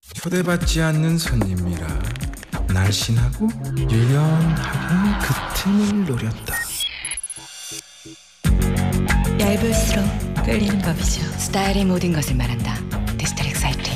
초대받지 않는 손님이라 날씬하고 유연하게 그 틈을 노렸다. 얇을수록 끌리는 법이죠. 스타일이 모든 것을 말한다. 디스트릭 사이트.